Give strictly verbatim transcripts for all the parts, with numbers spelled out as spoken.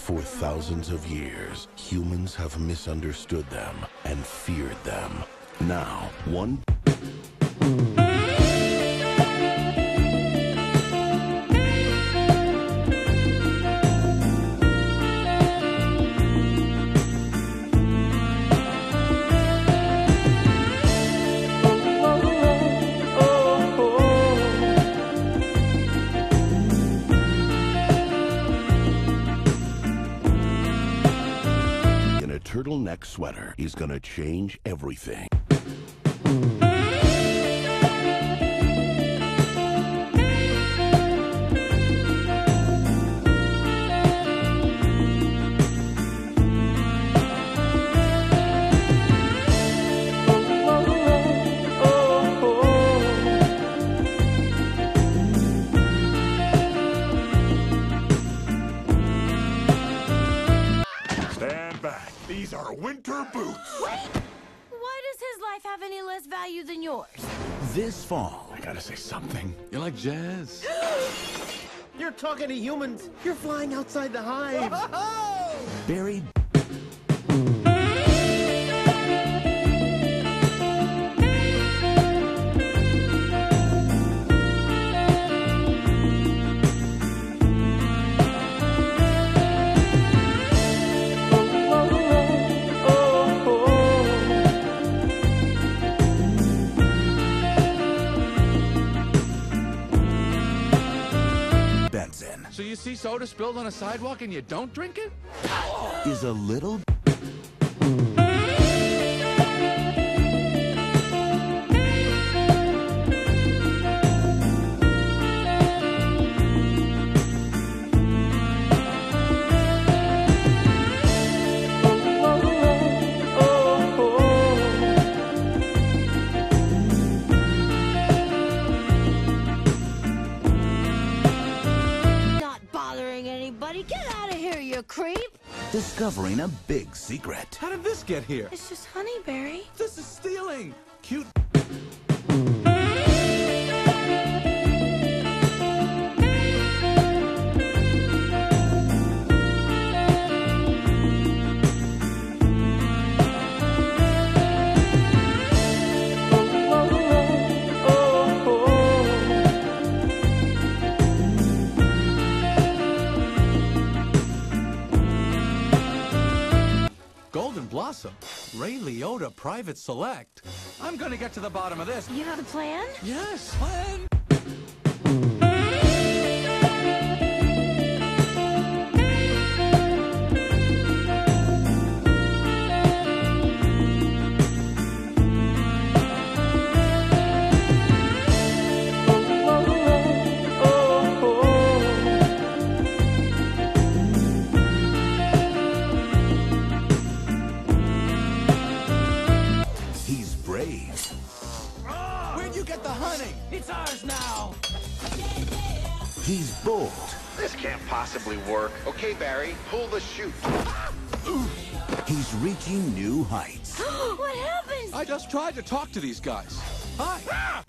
For thousands of years, humans have misunderstood them and feared them. Now, one... turtleneck sweater is gonna change everything. Stand back. These are winter boots. Wait! Why does his life have any less value than yours? This fall. I gotta say something. You like jazz? You're talking to humans. You're flying outside the hive. Buried. So you see soda spilled on a sidewalk and you don't drink it? Is a little... Anybody, get out of here, you creep! Discovering a big secret. How did this get here? It's just honeyberry. This is stealing. Cute. Golden Blossom. Ray Liotta Private Select. I'm gonna get to the bottom of this. You have a plan? Yes, plan. Where'd you get the honey? It's ours now. He's bold. This can't possibly work. Okay, Barry, pull the chute. He's reaching new heights. What happened? I just tried to talk to these guys. Hi. Ah!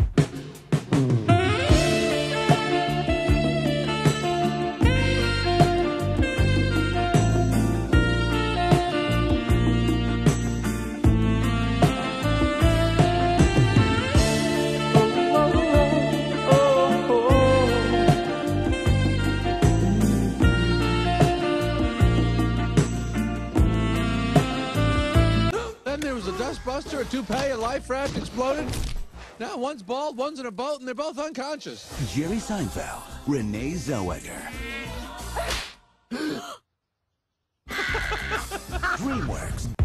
Dustbuster, a toupee, a life raft exploded. Now one's bald, one's in a boat, and they're both unconscious. Jerry Seinfeld, Renee Zellweger. DreamWorks.